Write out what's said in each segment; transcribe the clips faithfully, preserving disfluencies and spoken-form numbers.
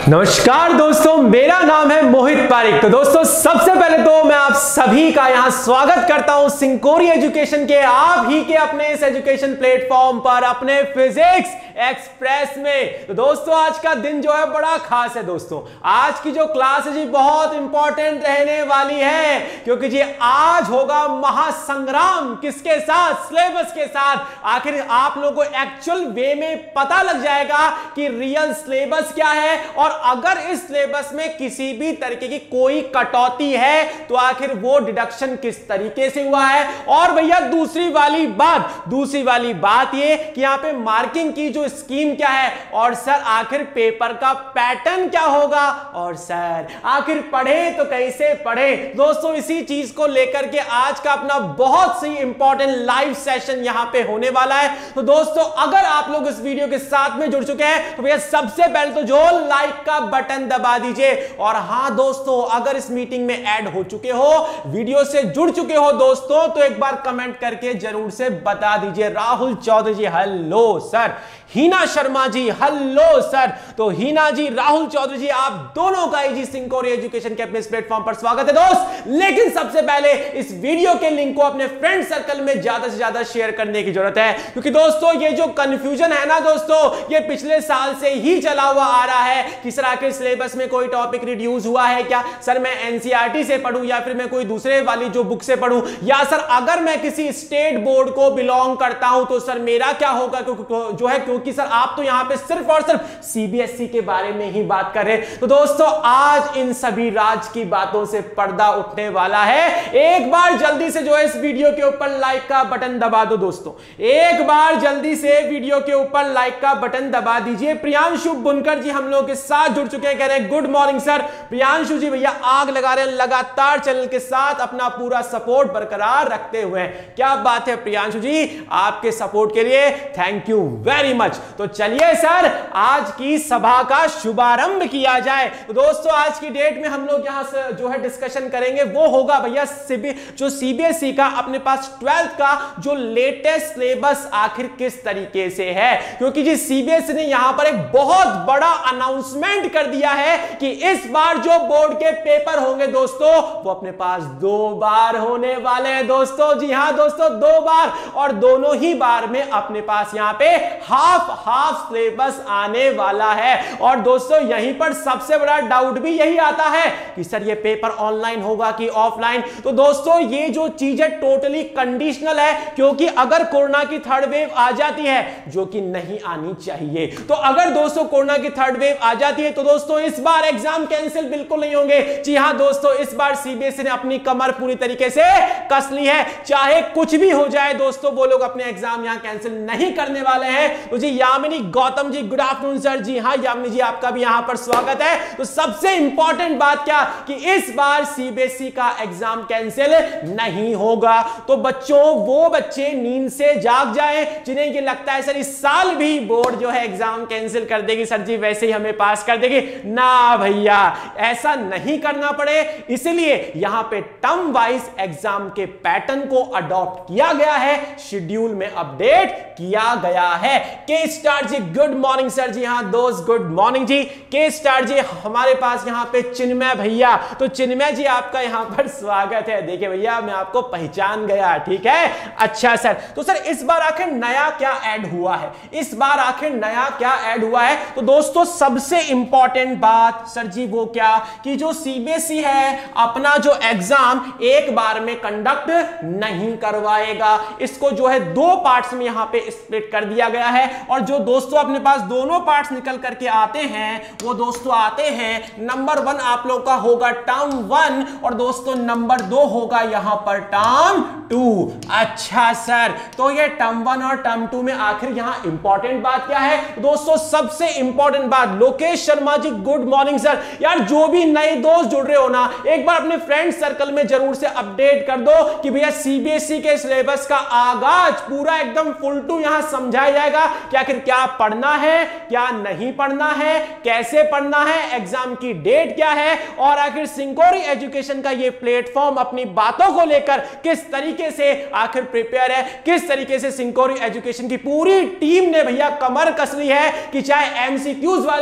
नमस्कार दोस्तों, मेरा नाम है मोहित पारीक। तो दोस्तों सबसे पहले तो मैं आप सभी का यहां स्वागत करता हूं सिंहकोरी एजुकेशन के, आप ही के अपने इस एजुकेशन प्लेटफॉर्म पर, अपने फिजिक्स एक्सप्रेस में। तो दोस्तों आज का दिन जो है बड़ा खास है। दोस्तों आज की जो क्लास है जी बहुत इंपॉर्टेंट रहने वाली है, क्योंकि जी आज होगा महासंग्राम। किसके साथ? सिलेबस के साथ। आखिर आप लोगों को एक्चुअल वे में पता लग जाएगा कि रियल सिलेबस क्या है, और अगर इस सिलेबस में किसी भी तरीके की कोई कटौती है तो आखिर वो डिडक्शन किस तरीके से हुआ है। और भैया दूसरी वाली बात दूसरी वाली बात ये कि यहां पे मार्किंग की जो स्कीम क्या है, और सर आखिर पेपर का पैटर्न क्या होगा, और सर आखिर पढ़े तो कैसे पढ़े। दोस्तों इसी चीज को लेकर के आज का अपना बहुत सी इंपॉर्टेंट लाइव सेशन यहां पे होने वाला है। तो दोस्तों अगर आप लोग इस वीडियो के साथ में जुड़ चुके हैं तो भैया सबसे पहले तो जो लाइक का बटन दबा दीजिए। और हां दोस्तों अगर इस मीटिंग में ऐड हो चुके हो, वीडियो से जुड़ चुके हो दोस्तों, तो एक बार कमेंट करके जरूर से बता दीजिए। Rahul Chaudhary ji hello sir, Heena Sharma ji hello sir. तो हीना जी, राहुल चौधरी जी, आप दोनों का जी सिंहकोरी एजुकेशन के अपने इस प्लेटफॉर्म पर स्वागत है दोस्त। लेकिन सबसे पहले इस वीडियो के लिंक को अपने फ्रेंड सर्कल में ज्यादा से ज्यादा शेयर करने की जरूरत है, क्योंकि दोस्तों ये जो कंफ्यूजन है ना दोस्तों, ये पिछले साल से ही चला हुआ आ रहा है कि सर आखिर सिलेबस में कोई टॉपिक रिड्यूस हुआ है क्या, सर मैं एनसीईआरटी से पढ़ूं या फिर मैं कोई दूसरे वाली जो बुक से पढ़ूं, या सर अगर मैं किसी स्टेट बोर्ड को बिलोंग करता हूं तो सर मेरा क्या होगा, जो है क्योंकि सर आप तो यहां पे सिर्फ और सिर्फ सीबीएसई के बारे में ही बात कर रहे हैं। तो दोस्तों आज इन सभी राज की बातों से पर्दा उठने वाला है। एक बार जल्दी से जो है इस वीडियो के ऊपर लाइक का बटन दबा दो दोस्तों, एक बार जल्दी से वीडियो के ऊपर लाइक का बटन दबा दीजिए। प्रियांशु बुनकर जी हम लोग के साथ जुड़ चुके हैं, कह रहे हैं good morning sir. Priyanshu ji भैया आग लगा रहे हैं, लगातार चैनल के साथ अपना पूरा सपोर्ट बरकरार रखते हुए। क्या बात है प्रियांशु जी, आपके सपोर्ट के लिए थैंक यू वेरी मच। तो चलिए सर आज की सभा का शुभारंभ किया जाए। तो दोस्तों आज की डेट में हम लोग यहां से जो है डिस्कशन करेंगे वो होगा भैया सीबी जो सीबीएसई का अपने पास ट्वेल्थ का जो लेटेस्ट सिलेबस आखिर किस तरीके से है, क्योंकि जी सीबीएसई ने यहां पर एक बहुत बड़ा अनाउंसमेंट कर दिया है कि इस बार जो बोर्ड के पेपर होंगे दोस्तों वो अपने पास दो बार होने वाले हैं दोस्तों। जी हां दोस्तों दो बार, और दोनों ही बार में अपने पास यहां पे हाफ हाफ सिलेबस आने वाला है। और दोस्तों यहीं पर सबसे बड़ा डाउट भी यही आता है कि सर ये पेपर ऑनलाइन होगा कि ऑफलाइन। तो दोस्तों ये जो चीज है टोटली कंडीशनल है, क्योंकि अगर कोरोना की थर्ड वेव आ जाती है, जो कि नहीं आनी चाहिए, तो अगर दोस्तों कोरोना की थर्ड वेव आ जाती है तो दोस्तों इस बार एग्जाम कैंसिल बिल्कुल नहीं होंगे। जी हां दोस्तों इस बार सीबीएसई ने अपनी कमर पूरी तरीके से कस ली है, चाहे कुछ भी हो जाए दोस्तों वो लोग अपने एग्जाम यहां कैंसिल नहीं करने वाले हैं। तो जी Yamini Gautam ji good afternoon sir. जी हां यामिनी जी आपका भी यहां पर स्वागत है। तो सबसे इंपॉर्टेंट बात क्या कि इस बार सीबीएसई का एग्जाम कैंसिल नहीं होगा। तो बच्चों वो बच्चे नींद से जाग जाएं जिन्हें ये लगता है सर इस साल भी बोर्ड जो है एग्जाम कैंसिल कर देगी, सर जी वैसे ही हमें पास कर देगी। ना भैया ऐसा नहीं करना पड़े, इसलिए यहां पे टर्म वाइज एग्जाम के पैटर्न को अडॉप्ट किया गया है, शेड्यूल में अपडेट किया गया है। K star ji good morning sir. जी हां दोस्त गुड मॉर्निंग जी। के स्टार जी हमारे पास यहां पे चिन्मय भैया, तो चिन्मय जी आपका यहां पर स्वागत है। देखिए भैया मैं आपको पहचान गया, ठीक है अच्छा सर। तो सर इस बार आखिर नया क्या ऐड हुआ है, इस बार आखिर नया क्या ऐड हुआ है। तो दोस्तों सबसे इंपॉर्टेंट बात सर जी वो क्या कि जो सीबीएसई है अपना जो एग्जाम एक बार में कंडक्ट नहीं करवाएगा, इसको जो है दो पार्ट्स में यहां पे स्प्लिट कर दिया गया है। और जो दोस्तों अपने पास दोनों पार्ट्स निकल करके आते हैं वो दोस्तों आते हैं, नंबर वन आप लोग का होगा टर्म वन, और दोस्तों नंबर दो होगा यहां पर टर्म टू। अच्छा सर तो ये टर्म वन और टर्म टू में आखिर यहां इंपॉर्टेंट बात क्या है दोस्तों, सबसे इंपॉर्टेंट बात। Lokesh Sharma ji good morning sir. यार जो भी नए दोस्त जुड़ रहे हो ना, एक बार अपने फ्रेंड सर्कल में जरूर से अपडेट कर दो कि भैया सीबीएसई के सिलेबस का आगाज पूरा एकदम फुल टू यहां समझाया जाएगा कि आखिर क्या पढ़ना है क्या नहीं पढ़ना है, कैसे पढ़ना है, एग्जाम की डेट क्या है, और आखिर सिंहकोरी एजुकेशन का ये प्लेटफॉर्म अपनी बातों को लेकर किस तरीके से आखिर प्रिपेयर है, किस तरीके से सिंहकोरी एजुकेशन की पूरी टीम ने भैया कमर कस ली है कि चाहे एमसीक्यूज वाले क्वेश्चन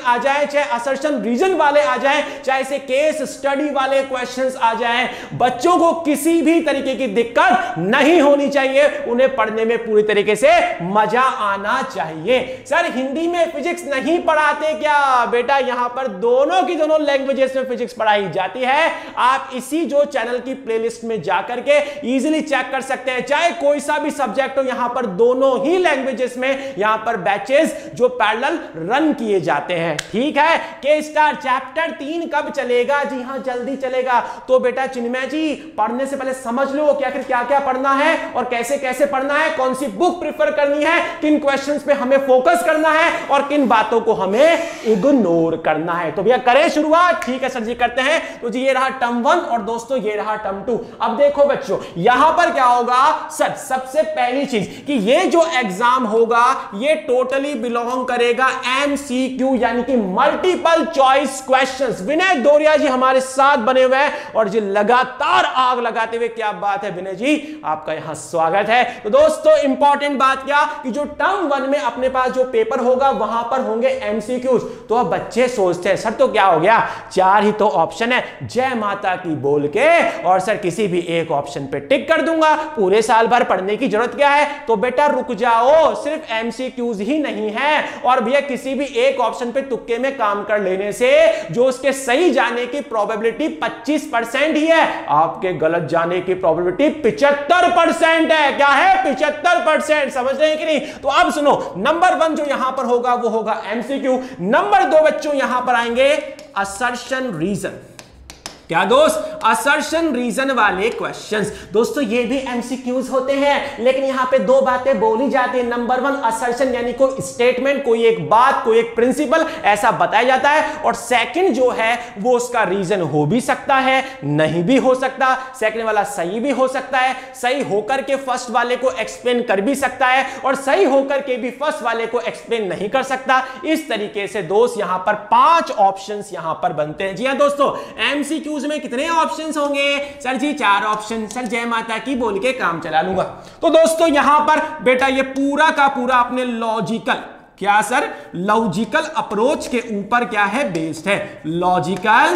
आ जाए, चाहे असर्शन रीजन वाले आ जाए, चाहे से केस स्टडी वाले क्वेश्चंस आ जाए, बच्चों को किसी भी तरीके की दिक्कत नहीं होनी चाहिए, उन्हें पढ़ने में पूरी तरीके से मजा आना चाहिए। सर हिंदी में फिजिक्स नहीं पढ़ाते क्या? बेटा यहां पर दोनों की दोनों लैंग्वेजेस में फिजिक्स पढ़ाई जाती है। आप इसी जो चैनल की प्लेलिस्ट में जाकर के इजीली चेक कर सकते हैं, चाहे कोई सा भी सब्जेक्ट हो, यहां पर दोनों ही लैंग्वेजेस में यहां पर बैचेस जो पैरेलल रन किए जाते हैं। ठीक है, के स्टार चैप्टर तीन कब चलेगा? जी हां जल्दी चलेगा। तो बेटा चिन्मय जी पढ़ने से पहले समझ लो कि आखिर क्या क्या पढ़ना है और कैसे कैसे पढ़ना है, कौन सी बुक प्रेफर करनी है, किन क्वेश्चंस पे हमें फोकस करना है और किन बातों को हमें इग्नोर करना है। तो भैया करें शुरुआत। ठीक है सर जी करते हैं। तो जी ये रहा टर्म वन और दोस्तों ये रहा टर्म टू। अब देखो बच्चों यहां पर क्या होगा सर, सबसे पहली चीज कि ये जो एग्जाम होगा ये टोटली बिलोंग करेगा एमसीक्यू यानी कि multiple choice questions. Vinay Doria ji हमारे साथ बने हुए हैं और जी लगातार आग लगाते हुए, क्या बात है विनय जी, आपका यहां स्वागत है। तो दोस्तों इंपॉर्टेंट बात क्या कि जो टर्म वन में अपने पास जो पेपर होगा वहां पर होंगे एमसीक्यूज। तो अब बच्चे सोचते हैं सर तो क्या हो गया, चार ही तो ऑप्शन है, जय माता की बोल के और सर किसी भी एक ऑप्शन पे टिक कर दूंगा, पूरे साल भर पढ़ने की जरूरत क्या है? तो बेटा रुक जाओ, सिर्फ एमसीक्यूज ही नहीं है और भैया किसी भी एक ऑप्शन पे तुक्के में काम कर लेने से जो उसके सही जाने की प्रोबेबिलिटी पच्चीस परसेंट ही है, आपके गलत जाने की प्रोबेबिलिटी पिचहत्तर परसेंट है। क्या है? पिचहत्तर परसेंट। समझ रहे हैं कि नहीं? तो अब सुनो, नंबर वन जो यहां पर होगा वो होगा एमसीक्यू। नंबर दो बच्चों यहां पर आएंगे असर्शन रीजन। क्या दोस्त? असर्शन रीजन वाले क्वेश्चंस। दोस्तों ये भी एमसीक्यूज होते हैं लेकिन यहां पे दो बातें बोली जाती है। नंबर वन असर्शन यानी कोई स्टेटमेंट, कोई एक बात, कोई एक प्रिंसिपल ऐसा बताया जाता है और सेकंड जो है वो उसका रीजन हो भी सकता है, नहीं भी हो सकता। सेकंड वाला सही भी हो सकता है, सही होकर के फर्स्ट वाले को एक्सप्लेन कर भी सकता है और सही होकर के भी फर्स्ट वाले को एक्सप्लेन नहीं कर सकता। इस तरीके से दोस्त यहां पर पांच ऑप्शंस यहां पर बनते हैं। जी हां दोस्तों, एमसीक्यूज में कितने ऑप्शंस होंगे? सर जी चार ऑप्शन। सर जय माता की बोल के काम चला लूंगा। तो दोस्तों यहां पर बेटा ये पूरा का पूरा अपने लॉजिकल, क्या सर, लॉजिकल अप्रोच के ऊपर क्या है? बेस्ड है। लॉजिकल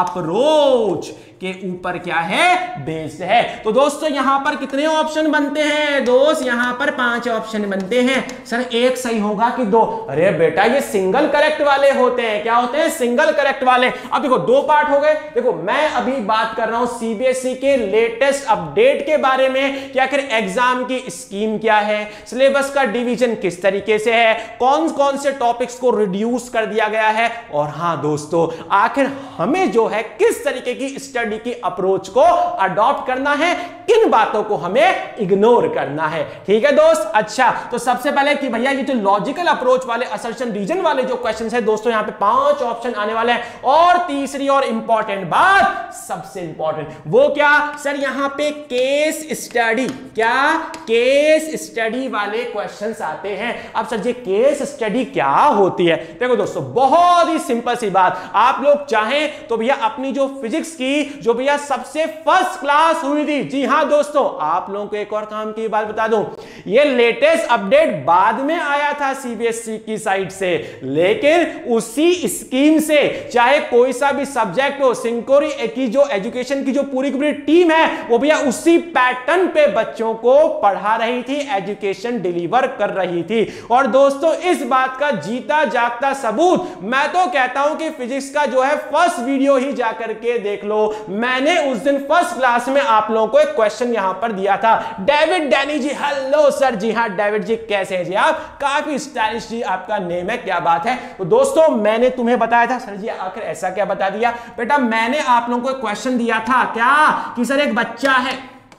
अप्रोच के ऊपर क्या है? बेस्ड है। तो दोस्तों यहां पर कितने ऑप्शन बनते हैं? दोस्त यहां पर पांच ऑप्शन बनते हैं। सर एक सही होगा कि दो? अरे बेटा ये सिंगल करेक्ट वाले होते हैं। क्या होते हैं? सिंगल करेक्ट वाले। अब देखो दो पार्ट हो गए। देखो मैं अभी बात कर रहा हूं सीबीएसई के लेटेस्ट अपडेट के बारे में कि आखिर एग्जाम की स्कीम क्या है, सिलेबस का डिवीजन किस तरीके से है, कौन कौन से टॉपिक्स को रिड्यूस कर दिया गया है और हां दोस्तों आखिर हमें जो है किस तरीके की स्टडी की अप्रोच को अडॉप्ट करना है, किन बातों को हमें इग्नोर करना है। ठीक है दोस्त? अच्छा तो सबसे पहले कि भैया ये जो लॉजिकल अप्रोच वाले असर्शन रीजन वाले जो क्वेश्चंस है दोस्तों यहां पे पांच ऑप्शन आने वाले हैं। और तीसरी और इंपॉर्टेंट बात, सबसे इंपॉर्टेंट वो क्या सर, यहां पे केस स्टडी, क्या केस स्टडी वाले क्वेश्चंस आते हैं। अब सर ये केस स्टडी क्या होती है? देखो दोस्तों बहुत ही सिंपल सी बात, आप लोग चाहें तो भैया अपनी जो फिजिक्स की जो भैया सबसे फर्स्ट क्लास हुई थी, जी हां दोस्तों आप लोगों को एक और काम की बात बता दूं, ये लेटेस्ट अपडेट बाद में आया था सीबीएसई की साइड से, लेकिन उसी स्कीम से चाहे कोई सा भी सब्जेक्ट हो, सिंहकोरी की जो एजुकेशन की जो पूरी की पूरी टीम है वो भैया उसी पैटर्न पे बच्चों को पढ़ा रही थी, एजुकेशन डिलीवर कर रही थी। और दोस्तों इस बात का जीता जागता सबूत मैं तो कहता हूं कि फिजिक्स का जो है फर्स्ट वीडियो ही जाकर के देख लो। मैंने उस दिन फर्स्ट क्लास में आप लोगों को एक क्वेश्चन यहां पर दिया था। David Danny ji, hello sir. जी हां डेविड जी कैसे हैं जी आप? काफी स्टाइलिश जी आपका नेम है, क्या बात है। तो दोस्तों मैंने तुम्हें बताया था। सर जी आखिर ऐसा क्या बता दिया? बेटा मैंने आप लोगों को एक क्वेश्चन दिया था, क्या कि सर एक बच्चा है,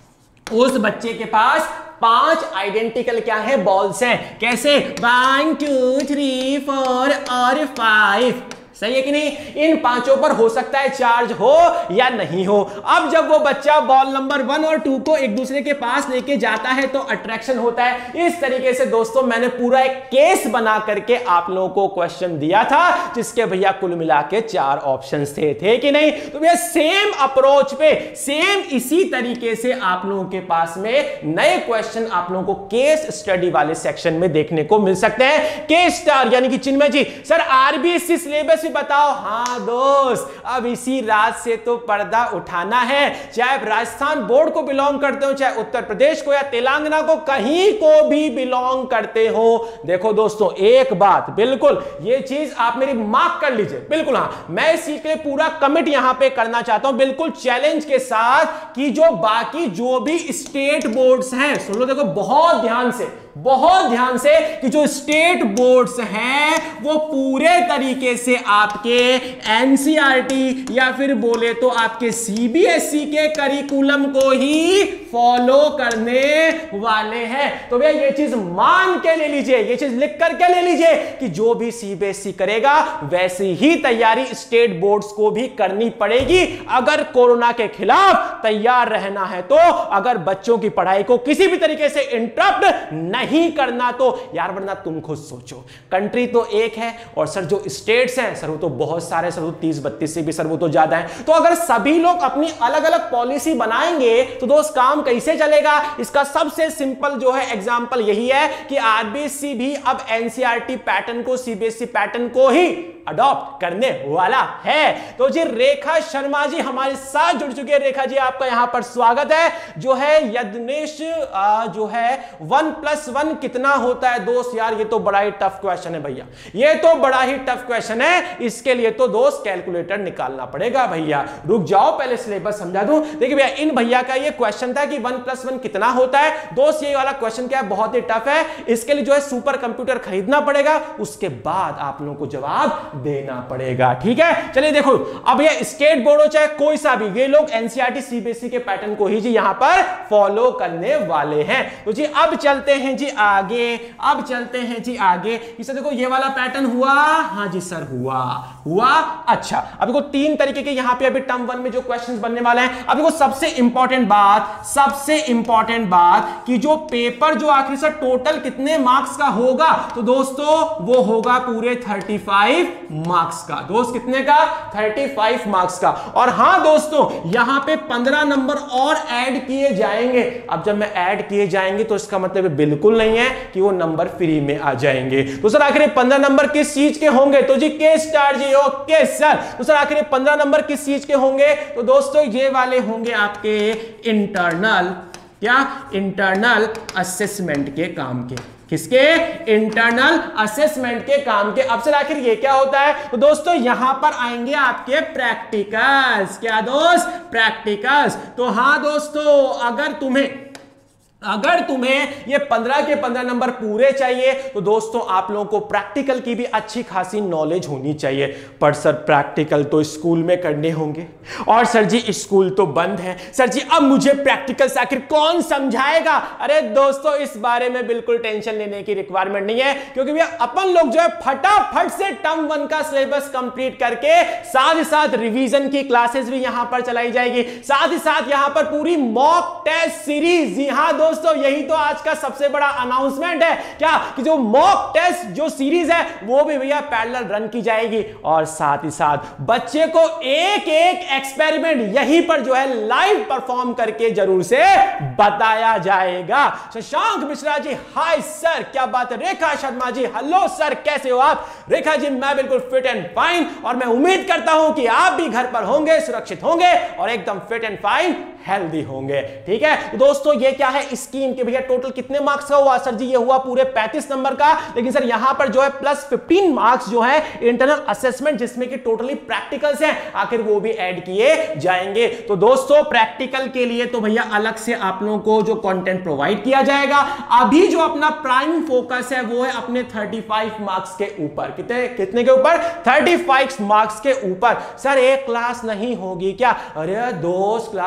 उस बच्चे के पास पांच आइडेंटिकल क्या है बॉल्स हैं। कैसे? वन टू थ्री फोर और फाइव। सही है कि नहीं? इन पांचों पर हो सकता है चार्ज हो या नहीं हो। अब जब वो बच्चा बॉल नंबर वन और टू को एक दूसरे के पास लेके जाता है तो अट्रैक्शन होता है। इस तरीके से दोस्तों मैंने पूरा एक केस बना करके आप लोगों को क्वेश्चन दिया था, जिसके भैया कुल मिला के चार ऑप्शंस थे, थे कि नहीं? तो भैया सेम अप्रोच पे, सेम इसी तरीके से आप लोगों के पास में नए क्वेश्चन आप लोगों को केस स्टडी वाले सेक्शन में देखने को मिल सकते हैं। केस स्टार यानी कि Chinmay ji, sir RBSE syllabus भी बताओ। हाँ दोस्त, अब इसी रात से तो पर्दा उठाना है। चाहे राजस्थान बोर्ड को बिलोंग करते हो, चाहे उत्तर प्रदेश को या तेलंगाना को, कहीं को भी बिलोंग करते हो, देखो दोस्तों एक बात बिल्कुल, ये चीज आप मेरी मार्क कर लीजिए। बिल्कुल हाँ, मैं इसी के लिए पूरा कमिट यहां पे करना चाहता हूं, बिल्कुल चैलेंज के साथ, कि जो बाकी जो भी स्टेट बोर्ड्स हैं, सुन लो देखो बहुत ध्यान से, बहुत ध्यान से, कि जो स्टेट बोर्ड्स हैं वो पूरे तरीके से आपके एनसीईआरटी या फिर बोले तो आपके सीबीएसई के करिकुलम को ही फॉलो करने वाले हैं। तो भैया ये चीज मान के ले लीजिए, ये चीज लिख करके ले लीजिए कि जो भी सीबीएसई करेगा वैसी ही तैयारी स्टेट बोर्ड्स को भी करनी पड़ेगी, अगर कोरोना के खिलाफ तैयार रहना है तो, अगर बच्चों की पढ़ाई को किसी भी तरीके से इंटरप्ट नहीं करना तो। यार वरना तुम खुद सोचो, कंट्री तो एक है और सर जो स्टेट्स हैं सर वो तो बहुत सारे, सर वो तीस बत्तीस से भी सर वो तो ज्यादा है। तो अगर सभी लोग अपनी अलग अलग पॉलिसी बनाएंगे तो दोस्त काम कैसे चलेगा? इसका सबसे सिंपल जो है एग्जांपल यही है कि आरबीएसई भी अब एनसीईआरटी पैटर्न को, सीबीएसई पैटर्न को ही अडॉप्ट करने वाला है। तो जी रेखा शर्मा जी हमारे साथ जुड़ चुके हैं। रेखा जी आपका यहां पर स्वागत है। जो है यदनेश जो है वन प्लस वन कितना होता है दोस्त? यार ये तो बड़ा ही टफ क्वेश्चन है भैया, ये तो बड़ा ही टफ क्वेश्चन है। इसके लिए तो दोस्त कैलकुलेटर निकालना पड़ेगा भैया। रुक जाओ पहले सिलेबस समझा दूं। देखिए भैया इन भैया का ये क्वेश्चन था कि वन प्लस वन कितना होता है। दोस्त ये वाला क्वेश्चन क्या है, बहुत ही टफ है। इसके लिए जो है सुपर कंप्यूटर खरीदना पड़ेगा, उसके बाद आप लोगों को जवाब देना पड़ेगा। ठीक है, चलिए देखो अब ये स्टेट बोर्ड हो चाहे कोई सा भी, ये लोग एनसीईआरटी सीबीएसई के पैटर्न को ही जी यहां पर फॉलो करने वाले हैं। तो जी अब चलते हैं जी आगे, अब चलते हैं जी आगे। इसे देखो ये वाला पैटर्न हुआ, हाँ जी सर हुआ हुआ अच्छा। अब देखो तीन तरीके के यहां पे अभी टर्म वन में जो क्वेश्चंस बनने वाले हैं। अब देखो सबसे इंपॉर्टेंट बात, सबसे इंपॉर्टेंट बात कि जो पेपर जो आखिर से टोटल कितने मार्क्स का होगा, तो दोस्तों वो होगा पूरे पैंतीस मार्क्स का। दोस्त कितने का? पैंतीस मार्क्स का। और हां दोस्तों यहां पे पंद्रह नंबर और ऐड किए जाएंगे। अब जब मैं ऐड किए जाएंगे तो इसका मतलब बिल्कुल नहीं है कि वो नंबर फ्री में आ जाएंगे। तो सर आखिर पंद्रह नंबर किस चीज के होंगे? तो जी K star ji okay sir. तो सर आखिर पंद्रह नंबर किस चीज के होंगे? तो दोस्तों ये वाले होंगे आपके इंटरनल, क्या इंटरनल असेसमेंट के काम के। किसके? इंटरनल असेसमेंट के काम के। अब सर आखिर ये क्या होता है? तो दोस्तों यहां पर आएंगे आपके प्रैक्टिकल्स। क्या दोस्त? प्रैक्टिकल्स। तो हां दोस्तों अगर तुम्हें अगर तुम्हें ये पंद्रह के पंद्रह नंबर पूरे चाहिए तो दोस्तों आप लोगों को प्रैक्टिकल की भी अच्छी खासी नॉलेज होनी चाहिए। पर सर प्रैक्टिकल तो स्कूल में करने होंगे और सर जी स्कूल तो बंद है। सर जी अब मुझे प्रैक्टिकल से आखिर कौन समझाएगा? अरे दोस्तों इस बारे में बिल्कुल टेंशन लेने की रिक्वायरमेंट नहीं है, क्योंकि भैया अपन लोग जो है फटाफट से टर्म वन का सिलेबस कंप्लीट करके साथ ही साथ रिवीजन की क्लासेस भी यहां पर चलाई जाएगी। साथ ही साथ यहां पर पूरी मॉक टेस्ट सीरीज। जी हां दोस्तों यही तो आज का सबसे बड़ा अनाउंसमेंट है, क्या कि जो मॉक टेस्ट जो सीरीज है वो भी भैया पैरेलल रन की जाएगी। और साथ ही साथ बच्चे को एक एक एक्सपेरिमेंट यहीं पर जो है लाइव परफॉर्म करके जरूर से बताया जाएगा। शशांक मिश्रा जी हाय सर, क्या बात है। रेखा शर्मा जी हेलो सर, कैसे हो आप? रेखा जी मैं बिल्कुल फिट एंड फाइन, और मैं उम्मीद करता हूं कि आप भी घर पर होंगे, सुरक्षित होंगे और एकदम फिट एंड फाइन हेल्दी होंगे। ठीक है तो दोस्तों ये क्या है स्कीम के भैया टोटल कितने मार्क्स का हुआ? सर जी ये हुआ पूरे पैंतीस नंबर का, लेकिन सर यहां पर जो है प्लस पंद्रह मार्क्स जो है इंटरनल असेसमेंट, जिसमें कि टोटली प्रैक्टिकल्स हैं, आखिर वो भी ऐड किए जाएंगे। तो दोस्तों प्रैक्टिकल के लिए तो भैया अलग से आप लोगों को जो कंटेंट प्रोवाइड किया जाएगा। अभी जो अपना प्राइम फोकस है वो है अपने पैंतीस मार्क्स के ऊपर। कितने कितने के ऊपर? पैंतीस मार्क्स के ऊपर। सर एक क्लास नहीं होगी क्या? अरे दोस्त क्लास भी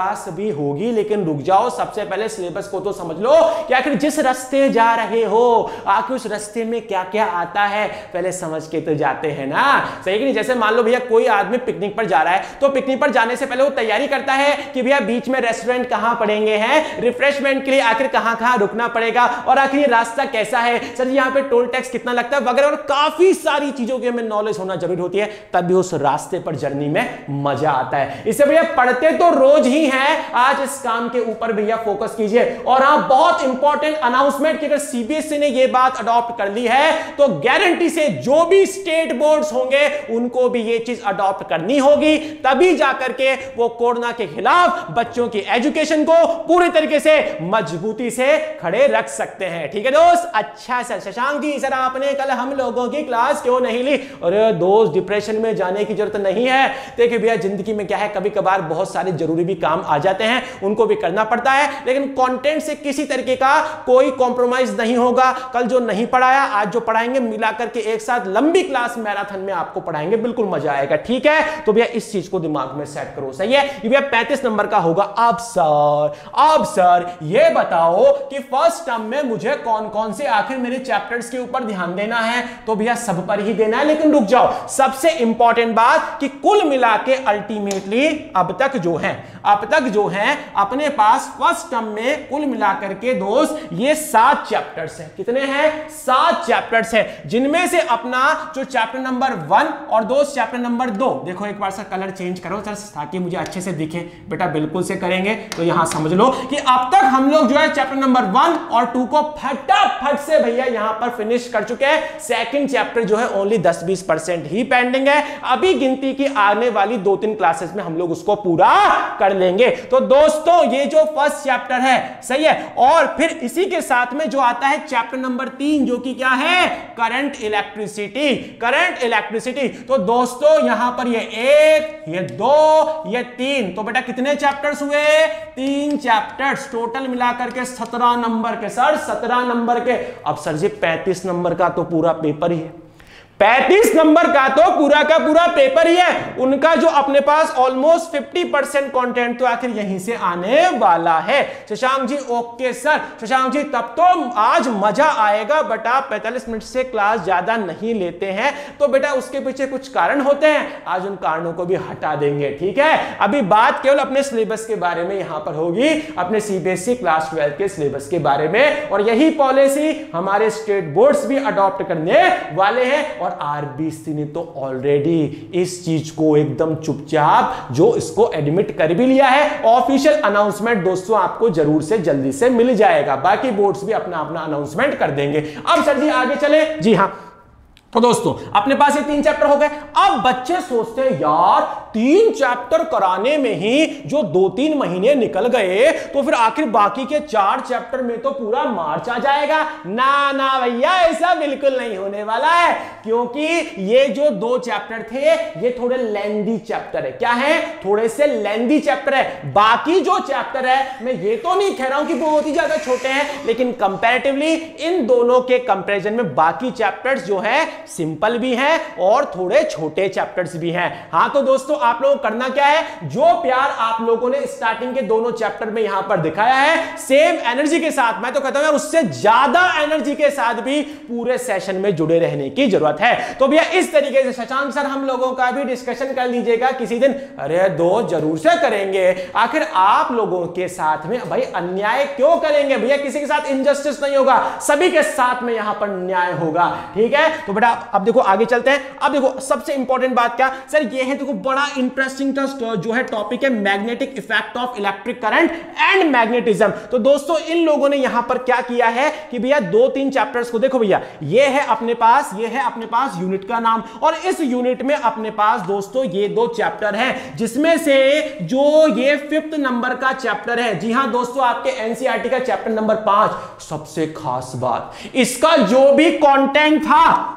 ही होगी, लेकिन रुक जाओ, सबसे पहले सिलेबस को तो समझ लो कि आखिर जिस रास्ते जा रहे हो आखिर उस रास्ते में क्या क्या आता है, पहले समझ के तो जाते हैं ना, सही कि नहीं। जैसे मान लो भैया कोई आदमी पिकनिक पर जा रहा है, तो पिकनिक पर जाने से पहले वो तैयारी करता है कि भैया बीच में रेस्टोरेंट कहां पड़ेंगे हैं, रिफ्रेशमेंट के लिए आखिर कहां कहां रुकना पड़ेगा, और आखिर ये रास्ता कैसा है, सर यहाँ पे टोल टैक्स कितना लगता है वगैरह, और काफी सारी चीजों की हमें नॉलेज होना जरूरी होती है, तभी उस रास्ते पर जर्नी में मजा आता है। इससे भैया पढ़ते तो रोज ही हैं, आज इस काम के ऊपर भैया फोकस कीजिए। और हाँ, बहुत इंपॉर्टेंट अनाउंसमेंट कि अगर सीबीएसई ने ये बात अडॉप्ट कर ली है तो गारंटी से जो भी स्टेट बोर्ड्स होंगे उनको भी ये चीज अडॉप्ट करनी होगी, तभी जाकर के वो कोरोना के खिलाफ बच्चों की एजुकेशन को पूरी तरीके से मजबूती से खड़े रख सकते हैं। ठीक है दोस्त। अच्छा सर, शशांक जी सर आपने कल हम लोगों की क्लास क्यों नहीं ली? अरे दोस्त, डिप्रेशन में जाने की जरूरत नहीं है। देखिए भैया जिंदगी में क्या है, कभी कभार बहुत सारे जरूरी भी काम आ जाते हैं, उनको भी करना पड़ता है, लेकिन कंटेंट से किसी तरीके का कोई कॉम्प्रोमाइज नहीं होगा। कल जो नहीं पढ़ाया आज जो पढ़ाएंगे मिलाकर के एक साथ लंबी क्लास मैराथन में आपको पढ़ाएंगे, बिल्कुल मजा आएगा। ठीक है, तो भैया इस चीज को दिमाग में सेट करो। सही है, ये भैया पैंतीस नंबर का होगा। अब सर अब सर ये बताओ कि फर्स्ट टर्म में मुझे कौन कौन से आखिर मेरे चैप्टर्स के ऊपर ध्यान देना है? तो भैया सब पर ही देना है, लेकिन रुक जाओ, सबसे इंपॉर्टेंट बात कि कुल मिला के अल्टीमेटली अब तक जो है अब तक जो है अपने पास फर्स्ट टर्म में कुल मिलाकर के दोस्त ये सात चैप्टर्स हैं। कितने हैं? सात चैप्टर्स हैं, जिनमें से अपना जो चैप्टर नंबर वन और दोस्त चैप्टर नंबर दो, देखो एक बार सर कलर चेंज करो सर ताकि मुझे अच्छे से दिखे। बेटा बिल्कुल से करेंगे, तो यहां समझ लो कि अब तक हम लोग जो है चैप्टर नंबर वन और टू को फटाफट से भैया यहां पर फिनिश कर चुके हैं। सेकंड चैप्टर जो है ओनली दस बीस परसेंट ही पेंडिंग है, अभी गिनती की आने वाली दो तीन क्लासेस में हम लोग उसको पूरा कर लेंगे। तो दोस्तों ये जो फर्स्ट चैप्टर है, सही है, और फिर इसी के साथ में जो आता है चैप्टर नंबर तीन जो कि क्या है? Current electricity. Current electricity. तो दोस्तों यहां पर ये एक, ये दो, ये तीन, तो बेटा कितने चैप्टर्स हुए? तीन चैप्टर्स टोटल मिलाकर के सत्रह नंबर के। सर सत्रह नंबर के। अब सर जी पैंतीस नंबर का तो पूरा पेपर ही है, पैंतीस नंबर का तो पूरा का पूरा पेपर ही है। उनका जो अपने पास ऑलमोस्ट पचास परसेंट कंटेंट तो आखिर यहीं से आने वाला है। शशांक जी ओके सर, शशांक जी तब तो आज मजा आएगा, बट आप पैंतालीस मिनट से क्लास ज्यादा नहीं लेते हैं, तो बेटा उसके पीछे कुछ कारण होते हैं, आज उन कारणों को भी हटा देंगे। ठीक है, अभी बात केवल अपने सिलेबस के बारे में यहां पर होगी, अपने सीबीएसई क्लास ट्वेल्व के सिलेबस के बारे में, और यही पॉलिसी हमारे स्टेट बोर्ड्स भी अडॉप्ट करने वाले हैं। और आरबीसी ने तो ऑलरेडी इस चीज को एकदम चुपचाप जो इसको एडमिट कर भी लिया है। ऑफिशियल अनाउंसमेंट दोस्तों आपको जरूर से जल्दी से मिल जाएगा, बाकी बोर्ड्स भी अपना अपना अनाउंसमेंट कर देंगे। अब सर जी आगे चले। जी हाँ, तो दोस्तों अपने पास ये तीन चैप्टर हो गए। अब बच्चे सोचते हैं यार तीन चैप्टर कराने में ही जो दो तीन महीने निकल गए, तो फिर आखिर बाकी के चार चैप्टर में तो पूरा मार्च आ जाएगा। ना ना भैया, ऐसा बिल्कुल नहीं होने वाला है, क्योंकि ये जो दो चैप्टर थे ये थोड़े लेंदी चैप्टर है। क्या है? थोड़े से लेंदी चैप्टर है। बाकी जो चैप्टर है, मैं ये तो नहीं कह रहा हूं कि बहुत ही ज्यादा छोटे हैं, लेकिन कंपैरेटिवली इन दोनों के कंपैरिजन में बाकी चैप्टर्स जो है सिंपल भी हैं और थोड़े छोटे चैप्टर्स भी हैं। हां तो दोस्तों आप लोगों को करना क्या है, जो प्यार आप लोगों ने स्टार्टिंग के दोनों चैप्टर में यहां पर दिखाया है, सेम एनर्जी के साथ, मैं तो कहता हूं उससे ज्यादा एनर्जी के साथ भी पूरे सेशन में जुड़े रहने की जरूरत है। तो भैया इस तरीके से शशांक सर हम लोगों का भी डिस्कशन कर लीजिएगा किसी दिन। अरे दो जरूर से करेंगे, आखिर आप लोगों के साथ में भाई अन्याय क्यों करेंगे भैया? किसी के साथ इनजस्टिस नहीं होगा, सभी के साथ में यहां पर न्याय होगा। ठीक है, तो बेटा अब देखो आगे चलते हैं। अब देखो सबसे इंपॉर्टेंट बात क्या सर, ये है देखो बड़ा इंटरेस्टिंग जो है टॉपिक है magnetic effect of electric current and magnetism. तो दोस्तों इन लोगों ने यहां पर क्या किया है कि भैया दो तीन चैप्टर्स को देखो भैया, ये है अपने पास ये है अपने पास यूनिट का नाम, और इस यूनिट में अपने पास दोस्तों ये दो चैप्टर हैं, जिसमें से जो ये फिफ्थ नंबर का चैप्टर है, जी हां दोस्तों आपके एनसीईआरटी का चैप्टर नंबर पांच। सबसे खास बात, इसका जो भी कंटेंट था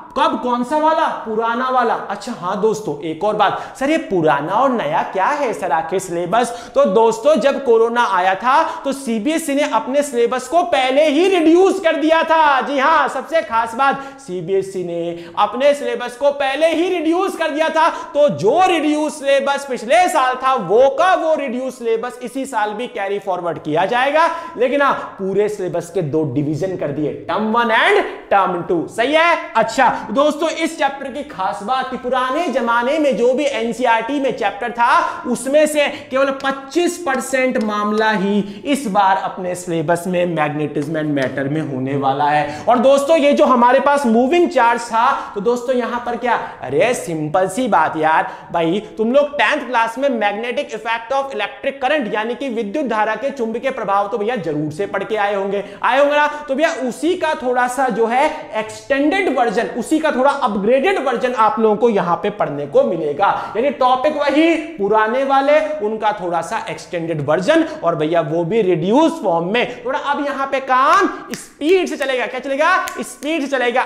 कब, कौन सा वाला? पुराना वाला। अच्छा हाँ दोस्तों, एक और बात सर, ये पुराना और नया क्या है सर आखिर सिलेबस? तो दोस्तों जब कोरोना आया था तो सीबीएसई ने अपने सिलेबस को पहले ही रिड्यूस कर दिया था। जी हाँ, सबसे खास बात, सीबीएसई ने अपने सिलेबस को पहले ही रिड्यूस कर दिया था। तो जो रिड्यूस सिलेबस पिछले साल था वो का वो रिड्यूस सिलेबस इसी साल भी कैरी फॉरवर्ड किया जाएगा। लेकिन हाँ, पूरे सिलेबस के दो डिवीजन कर दिए, term one and term two. सही है। अच्छा दोस्तों, इस चैप्टर की खास बात कि पुराने जमाने में जो भी एनसीईआरटी में चैप्टर था उसमें से केवल पच्चीस परसेंट मामला ही इस बार अपने सिलेबस में मैग्नेटिज्म एंड मैटर में होने वाला है। और दोस्तों ये जो हमारे पास मूविंग चार्ज था, तो दोस्तों यहां पर क्या, अरे सिंपल सी बात यार भाई, तुम लोग टेंथ क्लास में magnetic effect of electric current यानी कि विद्युत धारा के चुंबकीय प्रभाव तो भैया जरूर से पढ़ के आए होंगे आए होंगे ना। तो भैया उसी का थोड़ा सा जो है एक्सटेंडेड वर्जन, उसी का थोड़ा अपग्रेडेड वर्जन आप लोगों को यहां पे पढ़ने को मिलेगा। यानी टॉपिक वही पुराने वाले, उनका थोड़ा सा एक्सटेंडेड वर्जन, और भैया वो भी रिड्यूस फॉर्म में। थोड़ा अब यहां पे काम स्पीड से चलेगा। क्या चलेगा? स्पीड से चलेगा।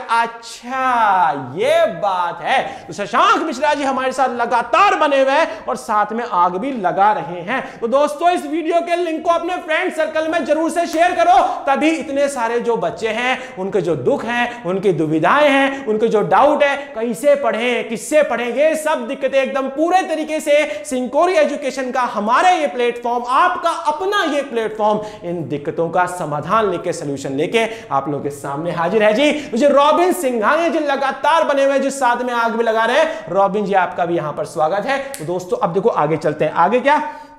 अच्छा ये बात है। तो शशांक मिश्रा जी हमारे साथ लगातार बने हुए हैं और साथ में आग भी लगा रहे हैं। तो दोस्तों इस वीडियो के लिंक को अपने फ्रेंड सर्कल में जरूर से शेयर करो, तभी इतने सारे जो बच्चे हैं उनके जो दुख हैं, उनकी दुविधाएं हैं, उनके जो डाउट है, कैसे पढ़ें, किससे पढ़ेंगे, सब दिक्कतें एकदम पूरे तरीके से सिंहकोरी एजुकेशन का हमारा ये प्लेटफॉर्म, आपका अपना ये प्लेटफॉर्म, इन दिक्कतों का समाधान लेके, सॉल्यूशन लेके आप लोगों के सामने हाजिर है जी। मुझे रॉबिन सिंघानिया जी लगातार बने हुए, जो साथ में आग भी लगा रहे हैं। रॉबिन जी आपका भी यहां पर स्वागत है। तो दोस्तों अब देखो आगे चलते हैं। आगे क्या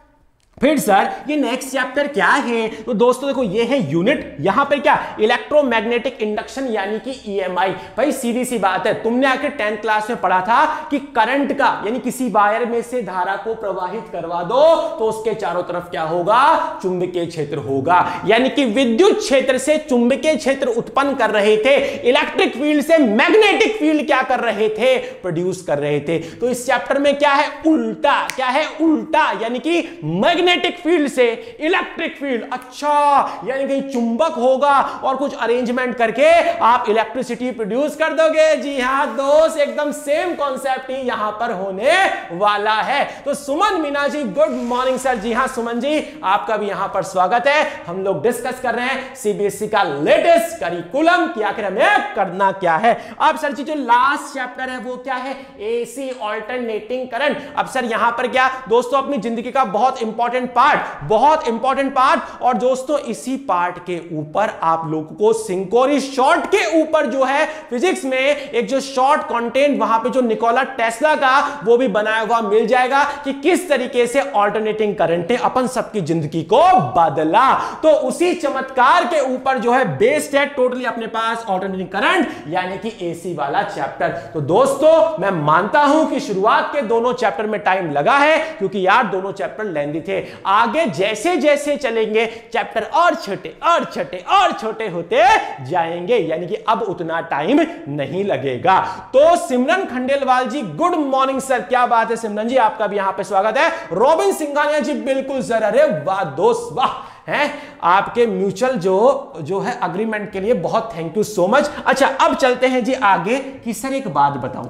फिर सर ये नेक्स्ट चैप्टर क्या है? तो दोस्तों देखो ये है यूनिट, यहां पर क्या, इलेक्ट्रोमैग्नेटिक इंडक्शन यानी कि ईएमआई। भाई सीधी सी बात है, तुमने आखिर टेंथ क्लास में पढ़ा था कि करंट का, यानी किसी वायर में से धारा को प्रवाहित करवा दो तो उसके चारों तरफ क्या होगा? चुंबकीय क्षेत्र होगा। यानी कि विद्युत क्षेत्र से चुंबकीय क्षेत्र उत्पन्न कर रहे थे, इलेक्ट्रिक फील्ड से मैग्नेटिक फील्ड क्या कर रहे थे? प्रोड्यूस कर रहे थे। तो इस चैप्टर में क्या है? उल्टा। क्या है? उल्टा। यानी कि मैग्नेटिक फील्ड से इलेक्ट्रिक फील्ड। अच्छा, यानी कि चुंबक होगा और कुछ अरेंजमेंट करके आप इलेक्ट्रिसिटी प्रोड्यूस कर दोगे। जी हां दोस्त, एकदम सेम कॉन्सेप्ट ही यहां पर होने वाला है। तो Suman Meena ji good morning sir. जी हां सुमन जी आपका भी यहां पर स्वागत है। हम लोग डिस्कस कर रहे हैं सीबीएसई का लेटेस्ट करिकुलम कि आखिर हमें करना क्या है। अब सर जी जो लास्ट चैप्टर है वो क्या है? AC alternating current. अब सर यहां पर क्या दोस्तों, अपनी जिंदगी का बहुत इंपॉर्टेंट पार्ट, बहुत इंपॉर्टेंट पार्ट। और दोस्तों इसी पार्ट के ऊपर आप लोगों को सिंहकोरी शॉर्ट के ऊपर जो है फिजिक्स में एक जो शॉर्ट कंटेंट वहां पे जो निकोला टेस्ला का वो भी बनाया हुआ मिल जाएगा कि किस तरीके से ऑल्टरनेटिंग करंट ने अपन सबकी जिंदगी को बदला। तो उसी चमत्कार के ऊपर जो है बेस्ड है टोटली अपने पास ऑल्टरनेटिंग करंट यानी कि एसी वाला चैप्टर। तो दोस्तों मैं मानता हूं कि शुरुआत के दोनों चैप्टर में टाइम लगा है क्योंकि यार दोनों चैप्टर लेंदी थे। आगे जैसे जैसे चलेंगे चैप्टर और छोटे और छोटे और छोटे होते जाएंगे, यानी कि अब उतना टाइम नहीं लगेगा। तो Simran Khandelwal ji good morning sir. क्या बात है सिमरन जी, आपका भी यहां पे स्वागत है। रॉबिन सिंघानिया जी बिल्कुल सर। अरे वाह दोस्त वाह, हैं आपके म्यूचुअल जो जो है अग्रीमेंट के लिए बहुत थैंक यू सो मच। अच्छा अब चलते हैं जी आगे कि सर एक बात बताऊं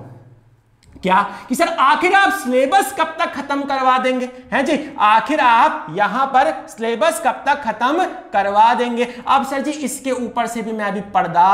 क्या कि सर आखिर आप सिलेबस कब तक खत्म करवा देंगे? हैं जी, आखिर आप यहां पर सिलेबस कब तक खत्म करवा देंगे? अब सर जी इसके ऊपर से भी मैं अभी पर्दा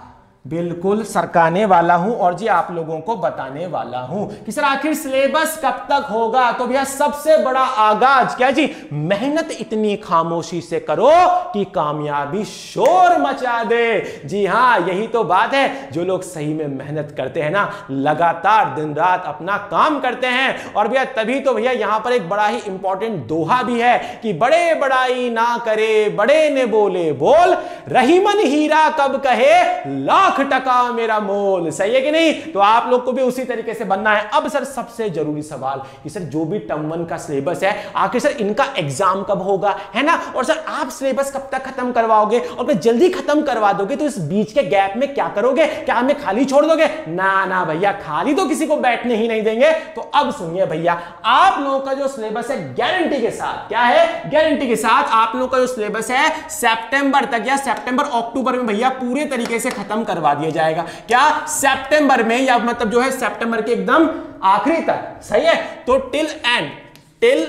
बिल्कुल सरकाने वाला हूं और जी आप लोगों को बताने वाला हूं कि सर आखिर सिलेबस कब तक होगा। तो भैया सबसे बड़ा आगाज क्या जी, मेहनत इतनी खामोशी से करो कि कामयाबी शोर मचा दे। जी हां यही तो बात है, जो लोग सही में मेहनत करते हैं ना, लगातार दिन रात अपना काम करते हैं। और भैया तभी तो भैया यहां पर एक बड़ा ही इंपॉर्टेंट दोहा भी है कि बड़े बड़ाई ना करे बड़े ने बोले बोल, रहीमन हीरा कब कहे लाख टका मेरा मोल। सही है कि नहीं? तो आप लोग को भी उसी तरीके से बनना है। अब सर सबसे जरूरी सवाल कि सर जो भी टर्म वन का सिलेबस है आखिर सर इनका एग्जाम कब होगा, है ना? और सर आप सिलेबस कब तक खत्म करवाओगे? और अगर जल्दी खत्म करवा दोगे तो इस बीच के गैप में क्या करोगे? क्या हमें खाली छोड़ दोगे? ना ना भैया, खाली तो किसी को बैठने ही नहीं देंगे। तो अब सुनिए भैया, आप लोगों का जो सिलेबस है गारंटी के साथ, क्या है? गारंटी के साथ आप लोगों का जो सिलेबस है सितंबर तक या सितंबर अक्टूबर में भैया पूरे तरीके से खत्म करवा करवा दिया जाएगा। क्या सितंबर में, या मतलब जो है सितंबर के एकदम आखिरी तक, सही है। तो till end till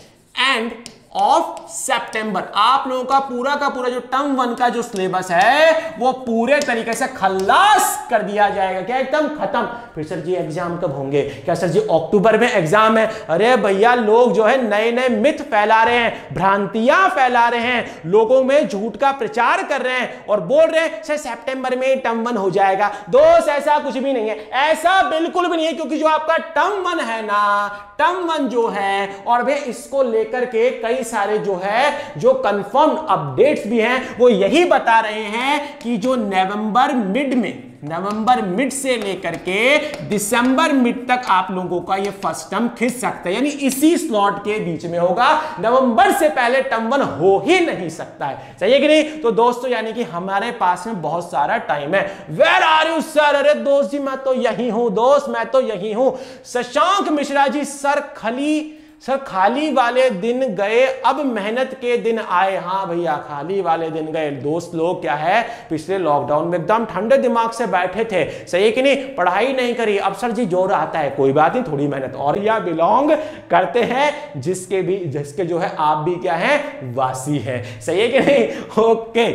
end of September आप लोगों का पूरा का पूरा जो टर्म वन का जो सिलेबस है वो पूरे तरीके से खल्लास कर दिया जाएगा। क्या एकदम खत्म। फिर सर जी एग्जाम कब होंगे? क्या सर जी अक्टूबर में एग्जाम है? अरे भैया लोग जो है नए नए मिथ फैला रहे हैं, भ्रांतियां फैला रहे हैं, लोगों में झूठ का प्रचार कर रहे हैं और बोल रहे हैं सर सितंबर में टर्म वन हो जाएगा। दोस्त ऐसा कुछ भी नहीं है, ऐसा बिल्कुल भी नहीं है, क्योंकि जो आपका टर्म वन है ना, टर्म वन जो है और वे इसको लेकर के कई सारे जो है जो कंफर्म अपडेट्स भी हैं वो यही बता रहे हैं कि जो नवंबर मिड में नवंबर मिड से लेकर के दिसंबर मिड तक आप लोगों का ये फर्स्ट टर्म खिंच सकता है, यानी इसी स्लॉट के बीच में होगा। नवंबर से पहले टर्म वन हो ही नहीं सकता है, सही है कि नहीं? तो दोस्तों यानी कि हमारे पास में बहुत सारा टाइम है। Where are you sir? अरे दोस्त जी मैं तो यही हूं, दोस्त मैं तो यही हूं। शशांक मिश्रा जी, सर खाली सर खाली वाले दिन गए अब मेहनत के दिन आए। हाँ भैया खाली वाले दिन गए। दोस्त लोग क्या है पिछले लॉकडाउन में एकदम ठंडे दिमाग से बैठे थे, सही है कि नहीं? पढ़ाई नहीं करी। अब सर जी जोर आता है, कोई बात नहीं, थोड़ी मेहनत और या बिलोंग करते हैं जिसके भी जिसके जो है आप भी क्या है वासी है, सही है कि नहीं? ओके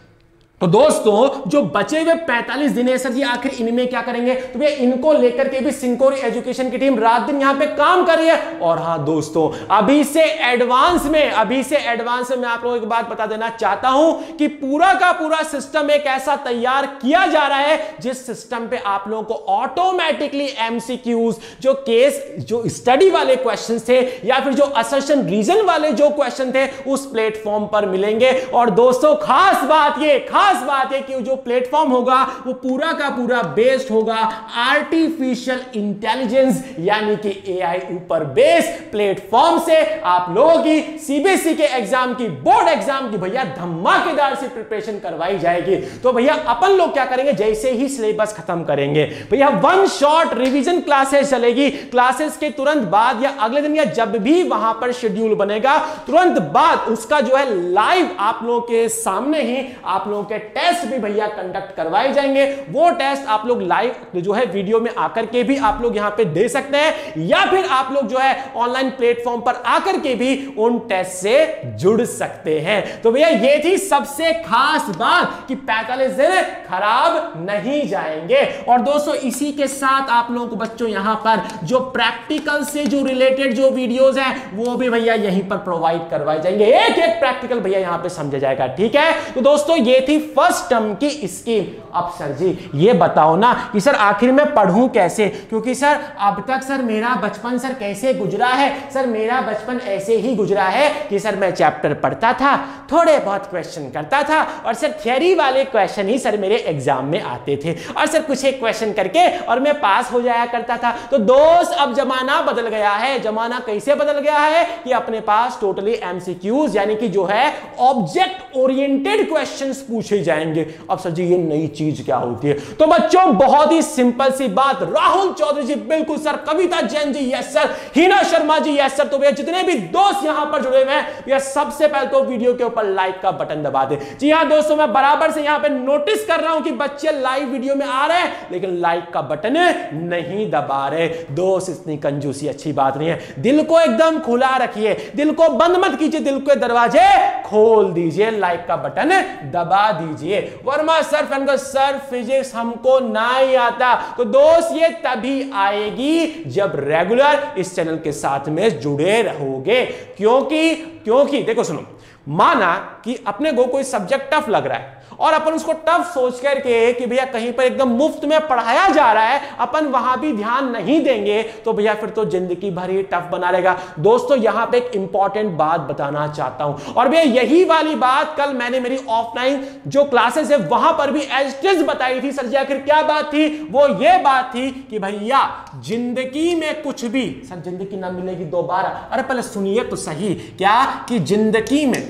तो दोस्तों जो बचे हुए पैंतालीस दिन है सर जी आखिर इनमें क्या करेंगे? तो भैया इनको लेकर के भी सिंहकोरी एजुकेशन की टीम रात दिन यहां पे काम कर रही है। और हाँ दोस्तों अभी से एडवांस में अभी से एडवांस में मैं आप लोगों को एक बात बता देना चाहता हूं कि पूरा का पूरा सिस्टम एक ऐसा तैयार किया जा रहा है जिस सिस्टम पे आप लोगों को ऑटोमेटिकली एमसीक्यूज, जो केस जो स्टडी वाले क्वेश्चन थे या फिर जो असर्शन रीजन वाले जो क्वेश्चन थे उस प्लेटफॉर्म पर मिलेंगे। और दोस्तों खास बात ये खास बात है कि जो प्लेटफॉर्म होगा वो पूरा का पूरा बेस्ड होगा आर्टिफिशियल इंटेलिजेंस यानी कि एआई ऊपर बेस्ड प्लेटफॉर्म से आप लोगों की सीबीएसई के एग्जाम की, बोर्ड एग्जाम की भैया धमाकेदार से प्रिपरेशन करवाई जाएगी। तो भैया अपन लोग क्या करेंगे, जैसे ही सिलेबस खत्म करेंगे भैया वन शॉट रिवीजन क्लासेस चलेगी। क्लासेस के तुरंत बाद या अगले दिन या जब भी वहां पर शेड्यूल बनेगा तुरंत बाद उसका जो है लाइव आप लोगों के सामने ही आप लोगों के टेस्ट भी भैया कंडक्ट करवाए जाएंगे। वो टेस्ट आप लोग लाइव जो है वीडियो में आकर के भी आप लोग यहां पे दे सकते हैं या फिर आप लोग जो है ऑनलाइन प्लेटफॉर्म पर आकर के भी उन टेस्ट से जुड़ सकते हैं। तो भैया ये थी सबसे खास बात कि पैंतालीस दिन खराब नहीं जाएंगे। और दोस्तों इसी के साथ आप लोगों को बच्चों यहां पर जो प्रैक्टिकल से जो रिलेटेड जो वीडियोस हैं वो भी भैया यहीं पर प्रोवाइड करवाए जाएंगे। एक एक प्रैक्टिकल भैया यहां पे समझा जाएगा, ठीक है? तो दोस्तों ये थी फर्स्ट टर्म की स्कीम। अब सर जी ये बताओ ना कि सर आखिर में पढ़ूं कैसे, क्योंकि सर अब तक सर मेरा बचपन सर कैसे गुजरा है, सर मेरा बचपन ऐसे ही गुजरा है कि सर मैं चैप्टर पढ़ता था, थोड़े बहुत क्वेश्चन करता था और सर थियरी वाले क्वेश्चन ही सर मेरे एग्जाम में आते थे और सर कुछ एक क्वेश्चन करके और मैं पास हो जाया करता था। तो दोस्त अब जमाना बदल गया है। जमाना कैसे बदल गया है कि अपने पास टोटली एमसीक्यूज यानी कि जो है ऑब्जेक्ट ओरिएंटेड क्वेश्चंस पूछे जाएंगे। अब सर जी ये नई चीज क्या होती है? तो बच्चों बहुत ही सिंपल सी बात, राहुल चौधरी जी बिल्कुल sir, Kavita Jain ji yes sir, Hina Sharma ji yes sir. तो भैया जितने भी दोस्त यहां पर जुड़े हुए हैं भैया सबसे पहले तो वीडियो के ऊपर लाइक का बटन दबा दे। जी हां दोस्तों मैं बराबर से यहां पे नोटिस कर रहा हूं कि बच्चे लाइव वीडियो में आ रहे हैं लेकिन लाइक का बटन नहीं दबा रहे। दोस्त इतनी कंजूसी अच्छी बात नहीं है। दिल को एकदम खुला रखिए, दिल को बंद मत कीजिए, दिल के दरवाजे खोल दीजिए, लाइक का बटन दबा दीजिए। वर्मा सर फैन को सर फिजिक्स हमको नहीं आता। तो दोस्त ये तभी आएगी जब रेगुलर इस चैनल के साथ में जुड़े रहोगे। क्योंकि क्योंकि देखो सुनो, माना कि अपने को कोई सब्जेक्ट टफ लग रहा है और अपन उसको टफ सोच करके कि भैया कहीं पर एकदम मुफ्त में पढ़ाया जा रहा है अपन वहां भी ध्यान नहीं देंगे तो भैया फिर तो जिंदगी भर ही टफ बना रहेगा। दोस्तों यहां पे एक इंपॉर्टेंट बात बताना चाहता हूं और भैया यही वाली बात कल मैंने मेरी ऑफलाइन जो क्लासेस है वहां पर भी एज इट इज बताई थी। सर जी आखिर क्या बात थी? वो ये बात थी कि भैया जिंदगी में कुछ भी, सर जिंदगी ना मिलेगी दोबारा, अरे पहले सुनिए तो सही, क्या कि जिंदगी में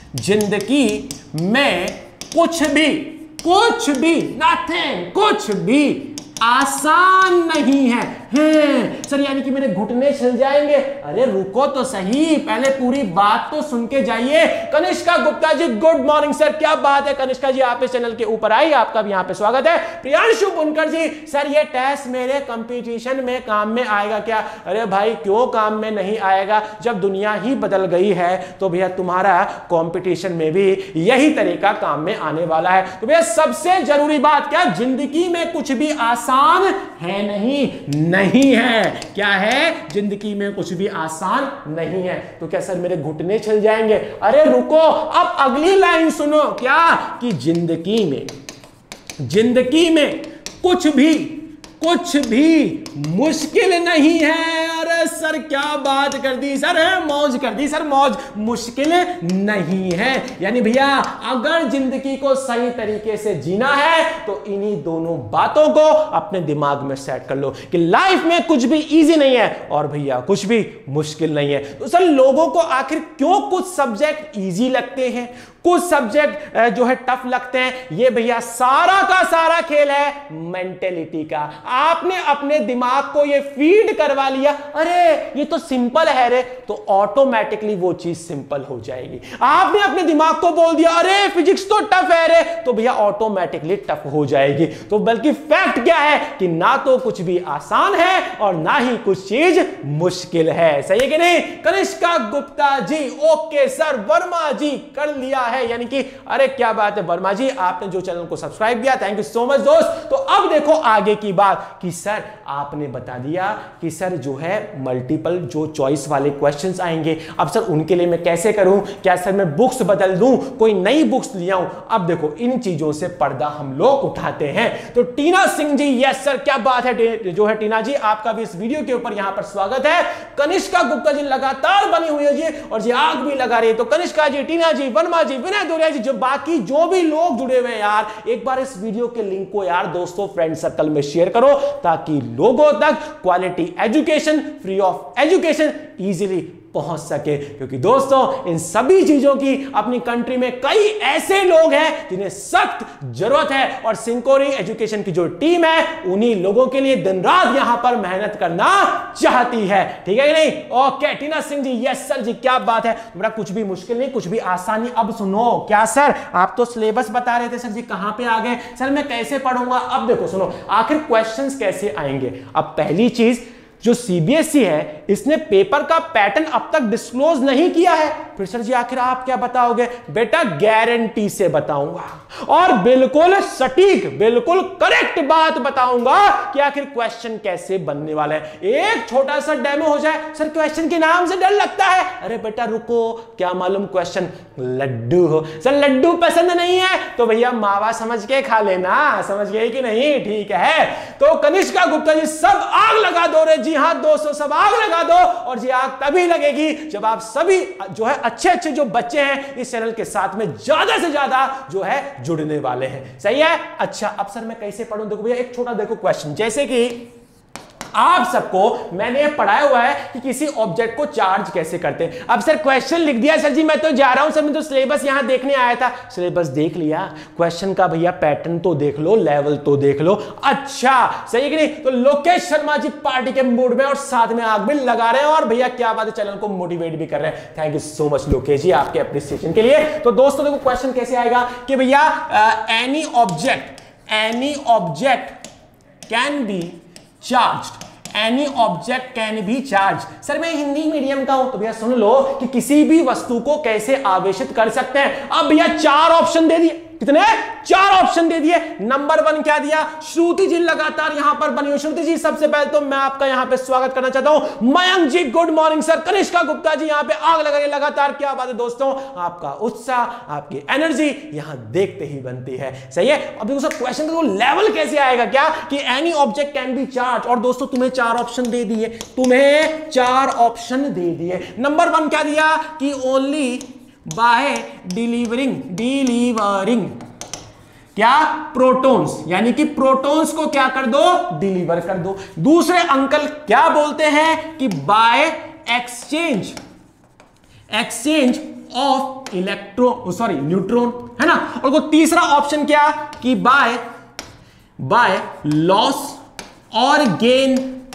जिंदगी में कुछ भी कुछ भी नथिंग कुछ भी आसान नहीं है। हैं सर यानी कि मेरे घुटने छिल जाएंगे। अरे रुको तो सही, पहले पूरी बात तो सुन के जाइए। Kanishka Gupta ji good morning sir, क्या बात है कनिष्का जी, आप इस चैनल के ऊपर आई, आपका भी यहाँ पे स्वागत है। प्रियांशु बुनकर जी सर ये टेस्ट मेरे कंपटीशन में काम में आएगा क्या? अरे भाई क्यों काम में नहीं आएगा, जब दुनिया ही बदल गई है तो भैया तुम्हारा कंपटीशन में भी यही तरीका काम में आने वाला है। तो भैया सबसे जरूरी बात क्या, जिंदगी में कुछ भी आसान है नहीं, नहीं है। क्या है? जिंदगी में कुछ भी आसान नहीं है। तो क्या सर मेरे घुटने छिल जाएंगे? अरे रुको, अब अगली लाइन सुनो, क्या कि जिंदगी में जिंदगी में कुछ भी कुछ भी मुश्किल नहीं है। अरे सर क्या बात कर दी सर, है मौज कर दी सर, मौज। मुश्किल नहीं है यानी भैया अगर जिंदगी को सही तरीके से जीना है तो इन्हीं दोनों बातों को अपने दिमाग में सेट कर लो कि लाइफ में कुछ भी इजी नहीं है और भैया कुछ भी मुश्किल नहीं है। तो सर लोगों को आखिर क्यों कुछ सब्जेक्ट इजी लगते हैं, कुछ सब्जेक्ट जो है टफ लगते हैं? ये भैया सारा का सारा खेल है मेंटेलिटी का। आपने अपने दिमाग को ये फीड करवा लिया, अरे ये तो सिंपल है रे, तो ऑटोमेटिकली वो चीज सिंपल हो जाएगी। आपने अपने दिमाग को बोल दिया अरे फिजिक्स तो टफ है रे, तो भैया ऑटोमेटिकली टफ हो जाएगी। तो बल्कि फैक्ट क्या है कि ना तो कुछ भी आसान है और ना ही कुछ चीज मुश्किल है। सही है कि नहीं? कनिष्का गुप्ता जी ओके सर, वर्मा जी कर लिया है, यानी कि अरे क्या बात है वर्मा जी, आपने जो चैनल को सब्सक्राइब किया, थैंक यू सो मच दोस्त। तो अब देखो आगे की बात कि सर आपने बता दिया कि सर जो है मल्टीपल जो चॉइस वाले क्वेश्चंस आएंगे, अब सर उनके लिए मैं कैसे करूं? क्या सर मैं बुक्स बदल दूं, कोई नई बुक्स ले आऊं? अब देखो इन चीजों से पर्दा हम लोग उठाते हैं। तो टीना सिंह जी यस सर, क्या बात है जो है टीना जी, आपका भी इस वीडियो के ऊपर यहां पर स्वागत है। कनिष्का गुप्ता जी लगातार बनी हुई है जी और जी आग भी लगा रही है। तो कनिष्का जी, टीना जी, वर्मा जी, विनय दोरिया जी, जो बाकी जो भी लोग जुड़े हुए हैं यार, एक बार इस वीडियो के लिंक को यार दोस्तों फ्रेंड सर्कल में शेयर करो ताकि लोगों तक quality education, free of education easily पहुंच सके। क्योंकि दोस्तों इन सभी चीजों की अपनी कंट्री में कई ऐसे लोग हैं जिन्हें सख्त जरूरत है और सिंहकोरी एजुकेशन की जो टीम है उन्हीं लोगों के लिए दिन रात यहां पर मेहनत करना चाहती है। ठीक है कि नहीं? Okay Tina Singh ji yes sir जी, क्या बात है। मेरा कुछ भी मुश्किल नहीं, कुछ भी आसानी। अब सुनो, क्या सर आप तो सिलेबस बता रहे थे सर जी, कहां पे आ गए सर, मैं कैसे पढ़ूंगा? अब देखो सुनो, आखिर क्वेश्चंस कैसे आएंगे। अब पहली चीज, जो सीबीएसई है इसने पेपर का पैटर्न अब तक डिस्क्लोज नहीं किया है। फिर सर जी आखिर आप क्या बताओगे? बेटा गारंटी से बताऊंगा और बिल्कुल सटीक, बिल्कुल करेक्ट बात बताऊंगा कि आखिर क्वेश्चन कैसे बनने वाले हैं। एक छोटा सा डेमो हो जाए। सर क्वेश्चन के नाम से डर लगता है। अरे बेटा रुको, क्या मालूम क्वेश्चन लड्डू हो? सर लड्डू पसंद नहीं है तो भैया मावा समझ के खा लेना, समझ गए कि नहीं? ठीक है। तो कनिष्का गुप्ता जी सब आग लगा दो रे। जी हां दोस्तों, सब आग लगा दो और जी आग तभी लगेगी जब आप सभी जो है अच्छे अच्छे जो बच्चे हैं इस चैनल के साथ में ज्यादा से ज्यादा जो है जुड़ने वाले हैं। सही है? अच्छा अब सर मैं कैसे पढ़ूं? देखो भैया एक छोटा देखो क्वेश्चन, जैसे कि आप सबको मैंने पढ़ाया हुआ है कि किसी ऑब्जेक्ट को चार्ज कैसे करते हैं। अब सर क्वेश्चन लिख दिया सर जी, मैं तो जा रहा हूं सर, मैं तो सिलेबस यहां देखने आया था। सिलेबस देख लिया, क्वेश्चन का भैया पैटर्न तो देख लो, लेवल तो देख लो। अच्छा सही है कि नहीं? तो लोकेश शर्मा जी पार्टी के मूड में और साथ में आग भी लगा रहे हैं और भैया क्या बात है, चैनल को मोटिवेट भी कर रहे हैं। Thank you so much Lokesh ji आपके एप्रिसिएशन के लिए। तो दोस्तों देखो क्वेश्चन कैसे आएगा कि भैया any object any object can be charged, any object can be charge. Sir मैं हिंदी मीडियम का हूं तो भैया सुन लो कि किसी भी वस्तु को कैसे आवेशित कर सकते हैं। अब भैया चार ऑप्शन दे दिए, कितने? चार ऑप्शन दे दिए। नंबर वन क्या दिया? श्रुति जी लगातार यहां पर बनी हुई। श्रुति जी सबसे पहले तो मैं आपका यहां पे स्वागत करना चाहता हूं। Mayank ji good morning sir. Kanishka Gupta ji यहां पे आग लगा रही है लगातार। क्या बात है दोस्तों, आपका उत्साह, आपकी एनर्जी यहां देखते ही बनती है। सही है? अब देखो सर क्वेश्चन का लेवल कैसे आएगा, क्या कि any object can be charge. और दोस्तों तुम्हें चार ऑप्शन दे दिए, तुम्हें चार ऑप्शन दे दिए। नंबर वन क्या दिया कि ओनली बाय डिलीवरिंग डिलीवरिंग क्या? प्रोटॉन्स, यानी कि प्रोटॉन्स को क्या कर दो? डिलीवर कर दो। दूसरे अंकल क्या बोलते हैं कि by exchange exchange of electron, sorry neutron, है ना। और वो तीसरा ऑप्शन क्या कि बाय बाय लॉस और गेन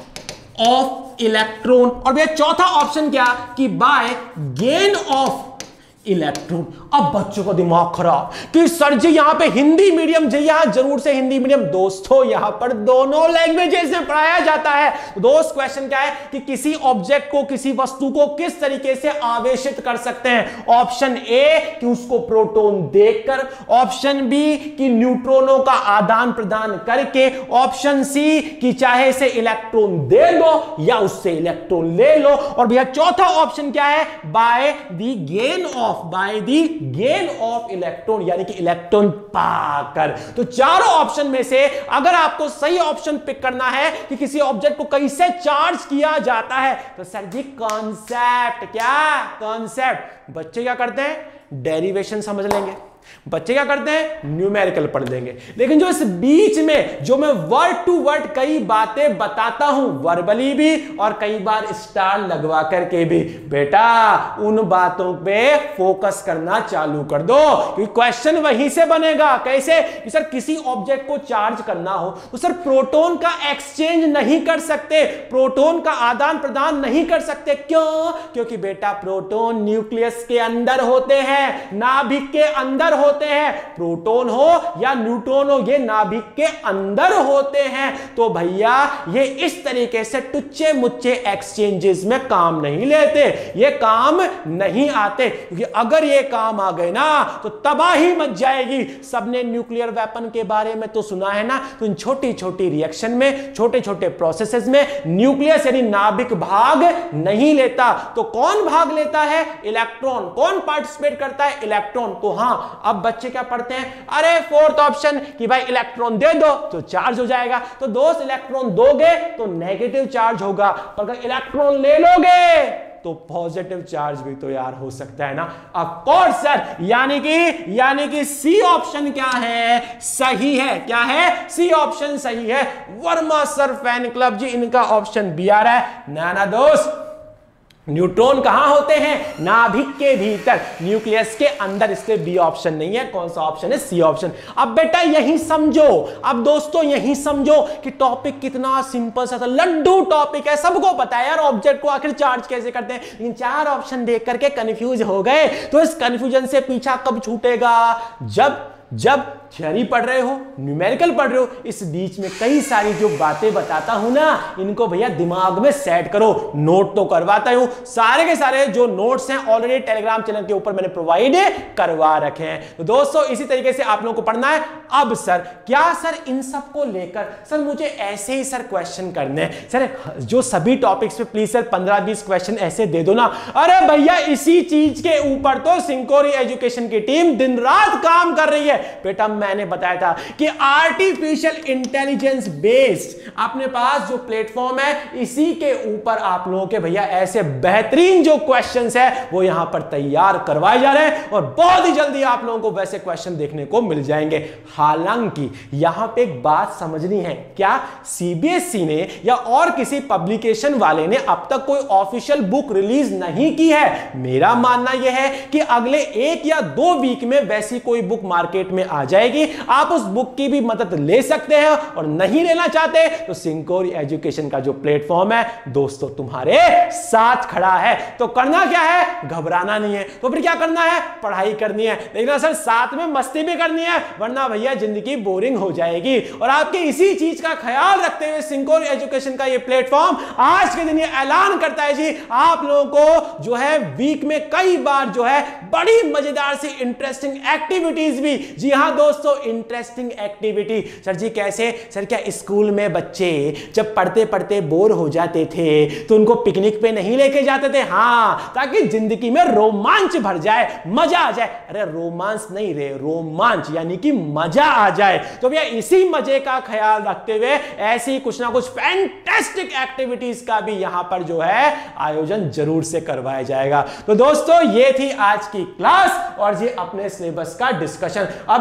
ऑफ इलेक्ट्रॉन, और भैया चौथा ऑप्शन क्या कि बाय गेन ऑफ इलेक्ट्रॉन। अब बच्चों का दिमाग खराब कि सर जी यहां पे हिंदी मीडियम जी, यहां जरूर से हिंदी मीडियम। दोस्तों यहां पर दोनों लैंग्वेजेस में पढ़ाया जाता है। दोस्त क्वेश्चन क्या है कि किसी ऑब्जेक्ट को, किसी वस्तु को किस तरीके से आवेशित कर सकते हैं। ऑप्शन ए कि उसको प्रोटॉन देकर, ऑप्शन बी कि न्यूट्रॉनों का आदान प्रदान करके, ऑप्शन सी कि चाहे से इलेक्ट्रॉन दे दो या उससे इलेक्ट्रॉन ले लो, और भैया चौथा ऑप्शन क्या है by the gain of by the gain of electron, यानी कि इलेक्ट्रॉन पाकर। तो चारों ऑप्शन में से अगर आपको सही ऑप्शन पिक करना है कि किसी ऑब्जेक्ट को कैसे चार्ज किया जाता है, तो सर जी कॉन्सेप्ट, क्या कॉन्सेप्ट, बच्चे क्या करते हैं डेरिवेशन समझ लेंगे, बच्चे क्या करते हैं न्यूमेरिकल पढ़ लेंगे। लेकिन जो इस बीच में जो मैं वर्ड टू वर्ड कई बातें बताता हूं, वर्बली भी और कई बार स्टार लगवा करके भी, बेटा उन बातों पे फोकस करना चालू कर दो, क्योंकि क्वेश्चन वहीं से बनेगा। कैसे कि सर किसी ऑब्जेक्ट को चार्ज करना हो तो सर प्रोटॉन का एक्सचेंज नहीं कर सकते, प्रोटॉन का आदान प्रदान नहीं कर सकते। क्यों? क्योंकि बेटा प्रोटॉन न्यूक्लियस के अंदर होते हैं, नाभिक के अंदर होते हैं, प्रोटॉन हो या न्यूट्रॉन हो ये नाभिक के अंदर होते हैं। तो भैया ये इस तरीके से टुच्चे मुच्चे एक्सचेंजेस में काम नहीं लेते, ये काम नहीं आते, क्योंकि अगर ये काम आ गए ना तो तबाही मच जाएगी। सबने न्यूक्लियर वेपन के बारे में तो सुना है ना, तो इन छोटी छोटी रिएक्शन में, छोटे छोटे प्रोसेसेस में न्यूक्लियस यानी नाभिक भाग नहीं लेता। तो कौन भाग लेता है? इलेक्ट्रॉन। कौन पार्टिसिपेट करता है? इलेक्ट्रॉन। तो हां अब बच्चे क्या पढ़ते हैं, अरे फोर्थ ऑप्शन कि भाई इलेक्ट्रॉन दे दो तो चार्ज हो जाएगा। तो दोस्त इलेक्ट्रॉन दोगे तो नेगेटिव चार्ज होगा, पर अगर इलेक्ट्रॉन ले लोगे तो पॉजिटिव चार्ज भी तो यार हो सकता है ना। ऑफ कोर्स सर, यानी कि यानी कि सी ऑप्शन क्या है, सही है। क्या है? सी ऑप्शन सही है। Verma sir fan club ji इनका ऑप्शन बी आ रहा है। ना ना दोस्त, न्यूट्रॉन कहां होते हैं? नाभिक के भीतर, न्यूक्लियस के अंदर। इसलिए बी ऑप्शन नहीं है। कौन सा ऑप्शन है? C option. अब बेटा यही समझो, अब दोस्तों यही समझो कि टॉपिक कितना सिंपल सा था, लड्डू टॉपिक है। सबको पता है यार ऑब्जेक्ट को आखिर चार्ज कैसे करते हैं, लेकिन चार ऑप्शन देख करके कंफ्यूज हो गए। तो इस कंफ्यूजन से पीछा कब छूटेगा? जब जब थ्योरी पढ़ रहे हो, न्यूमेरिकल पढ़ रहे हो, इस बीच में कई सारी जो बातें बताता हूं ना, इनको भैया दिमाग में सेट करो। नोट तो करवाता हूं, सारे के सारे जो नोट्स हैं ऑलरेडी टेलीग्राम चैनल के ऊपर मैंने प्रोवाइड करवा रखे हैं। तो दोस्तों इसी तरीके से आप लोगों को पढ़ना है। अब सर क्या सर इन सब को लेकर सर मुझे ऐसे ही सर क्वेश्चन करने हैं सर, जो सभी टॉपिक्स पे प्लीज सर पंद्रह बीस क्वेश्चन ऐसे दे दो ना। अरे भैया इसी चीज के ऊपर तो सिंहकोरी एजुकेशन की टीम दिन रात काम कर रही है। बेटा मैंने बताया था कि आर्टिफिशियल इंटेलिजेंस बेस्ड अपने पास जो प्लेटफॉर्म है, इसी के ऊपर आप लोगों के भैया ऐसे बेहतरीन जो क्वेश्चंस है वो यहां पर तैयार करवाए जा रहे हैं, और बहुत ही जल्दी आप लोगों को वैसे क्वेश्चन देखने को मिल जाएंगे। हालांकि यहां पे एक बात समझनी है, क्या सीबीएसई ने या और किसी पब्लिकेशन वाले ने अब तक कोई ऑफिशियल बुक रिलीज नहीं की है। मेरा मानना यह है कि अगले एक या दो वीक में वैसी कोई बुक मार्केट में आ जाएगी। आप उस बुक की भी मदद ले सकते हैं, और नहीं लेना चाहते तो सिंहकोरी एजुकेशन का जो प्लेटफॉर्म है दोस्तों तुम्हारे साथ खड़ा है। तो करना क्या है? घबराना नहीं है। तो फिर क्या करना है? पढ़ाई करनी है, लेकिन सर साथ में मस्ती भी करनी है, वरना भैया जिंदगी बोरिंग हो जाएगी। और आपके इसी चीज का ख्याल रखते हुए सिंहकोरी एजुकेशन का ये प्लेटफॉर्म आज के दिन ये ऐलान करता है जी, आप लोगों को जो है वीक में कई बार जो है बड़ी मजेदार सी इंटरेस्टिंग एक्टिविटीज भी। जी हां दोस्तों, इंटरेस्टिंग एक्टिविटी। सर जी कैसे? सर क्या स्कूल में बच्चे जब पढ़ते पढ़ते बोर हो जाते थे तो उनको पिकनिक पे नहीं लेके जाते थे? हाँ, ताकि जिंदगी में रोमांच भर जाए, मजा आ जाए। अरे रोमांस नहीं रे, रोमांच यानी कि मजा आ जाए। तो भैया इसी मजे का ख्याल रखते हुए ऐसी कुछ ना कुछ फैंटास्टिक एक्टिविटीज का भी यहां पर जो है आयोजन जरूर से करवाया जाएगा। तो दोस्तों ये थी आज की क्लास और ये अपने सिलेबस का डिस्कशन। अभी कई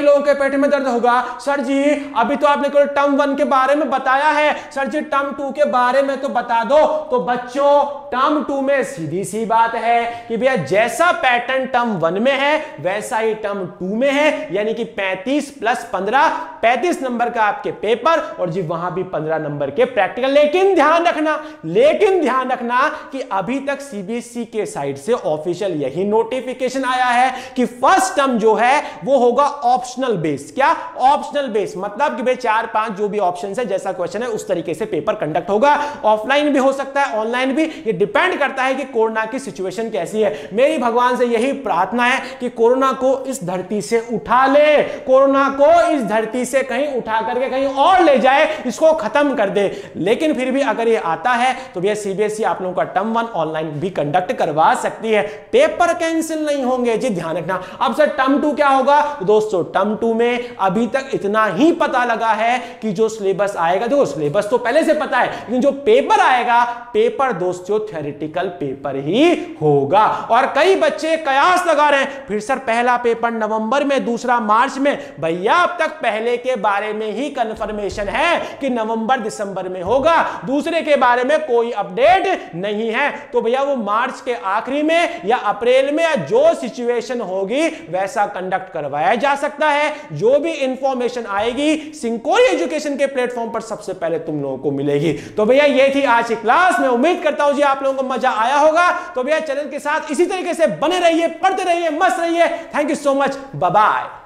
लोगों के पेट में दर्द होगा, सर जी अभी तो आपने केवल टर्म वन के बारे में बताया है, सर जी टर्म टू के बारे में तो बता दो। तो बच्चों टर्म टू में सीधी सी बात है कि भैया जैसा पैटर्न टर्म वन में है वैसा ही टर्म टू में है, यानी कि पैंतीस प्लस पंद्रह पैंतीस नंबर का आपके पेपर और जी वहां भी पंद्रह नंबर के प्रैक्टिकल। लेकिन ध्यान रखना लेकिन ध्यान रखना कि अभी तक सीबीएसई के साइड से ऑफिशियल यही नोटिफिकेशन आया है कि फर्स्ट टर्म जो है वो होगा ऑप्शनल बेस। क्या ऑप्शनल बेस मतलब कि भाई चार पांच जो भी ऑप्शन है, जैसा क्वेश्चन है उस तरीके से पेपर कंडक्ट होगा। ऑफलाइन भी हो सकता है, ऑनलाइन भी, ये डिपेंड करता है कि कोरोना की सिचुएशन कैसी है। मेरी भगवान से यही प्रार्थना है कि कोरोना को इस धरती से उठा ले, कोरोना को इस धरती से कहीं उठा करके कहीं और ले जाए, इसको खत्म कर दे। लेकिन फिर भी अगर ये आता है तो भैया सीबीएसई आप लोगों का टर्म वन ऑनलाइन भी कंडक्ट करवा सकती है, पेपर कैंसिल नहीं होंगे जी, ध्यान रखना। अब सर टर्म टू क्या होगा? तो दोस्तों टर्म टू में अभी तक इतना ही पता लगा है कि जो सिलेबस आएगा, देखो सिलेबस तो पहले से पता है, लेकिन जो पेपर आएगा पेपर दोस्तों थ्योरेटिकल पेपर ही होगा। और कई बच्चे कयास लगा रहे हैं फिर सर पहला पेपर नवंबर में, दूसरा मार्च में। भैया अब तक पहले के बारे में ही कंफर्मेशन है कि नवंबर दिसंबर में होगा, दूसरे के बारे में कोई अपडेट नहीं है। तो भैया वो मार्च के आखिरी में या अप्रैल में या जो सिचुएशन होगी वैसा कंडक्ट करवाया जा सकता है। जो भी इंफॉर्मेशन आएगी सिंहकोरी एजुकेशन के प्लेटफॉर्म पर सबसे पहले तुम लोगों को मिलेगी। तो भैया ये थी आज की क्लास। मैं उम्मीद करता हूं जी आप लोगों को मजा आया होगा। तो भैया चैनल के साथ इसी तरीके से बने रहिए, पढ़ते रहिए, मस्त रहिए। Thank you so much, bye bye.